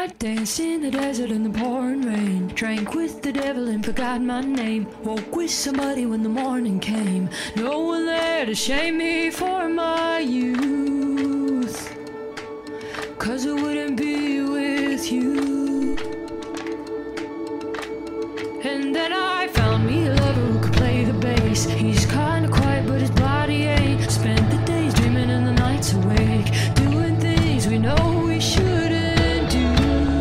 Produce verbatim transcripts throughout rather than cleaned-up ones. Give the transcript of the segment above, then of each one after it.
Danced in the desert in the pouring rain. Drank with the devil and forgot my name. Woke with somebody when the morning came. No one there to shame me for my youth, 'cause I wouldn't be with you. And then I found me a lover who could play the bass. He's kinda quiet but his body ain't. Spent the days dreaming and the nights awake, doing things we know we shouldn't do,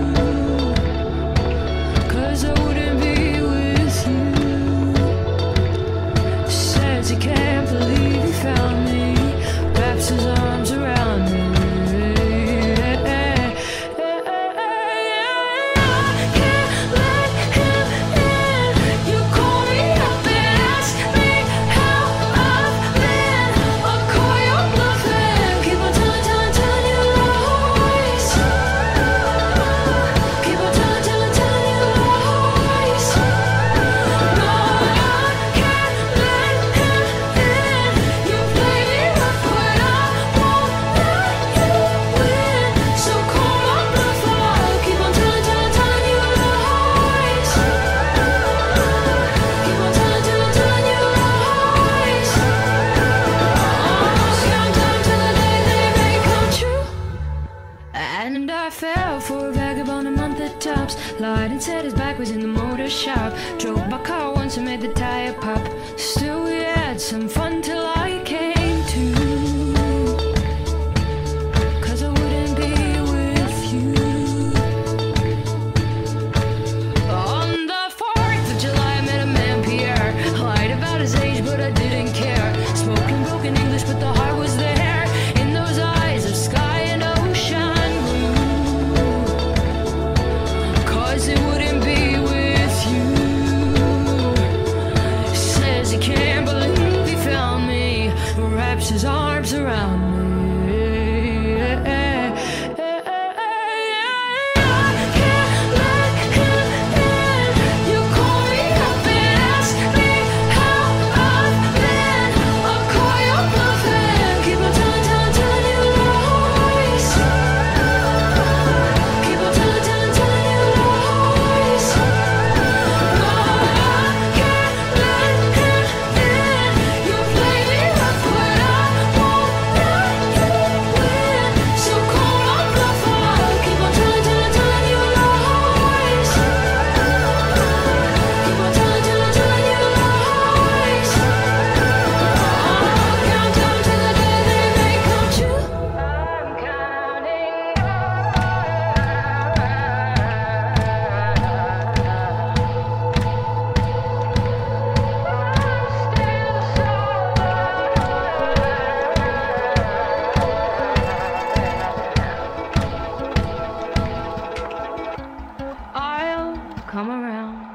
'cause I wouldn't be with you. Says he can't believe he found me, wraps his arms around me. And I fell for a vagabond a month at tops. Lied and said his back was in the motor shop. Drove my car once and made the tire pop. Still we had some fun till I came to, 'cause I wouldn't be with you. On the fourth of July I met a man, Pierre. Lied about his age but I didn't care. Spoken broken English but the heart was there. In those eyes of sky and ocean, it wouldn't be with you. Says he can't believe he found me, wraps his arms around me. Come around.